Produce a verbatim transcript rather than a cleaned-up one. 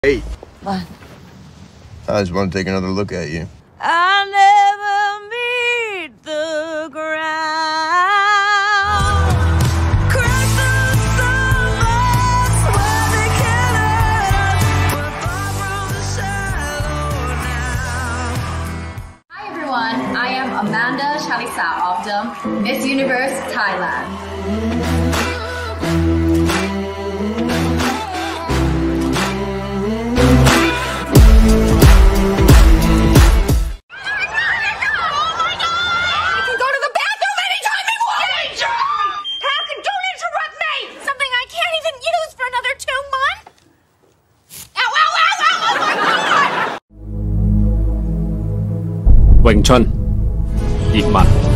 Hey. What? I just want to take another look at you. I never meet the ground. Crack the suburbs where they kill us. We're far from the shallow now. Hi everyone, I am Amanda Chalisa of the Miss Universe Thailand. Wing Chun ยิงหมัด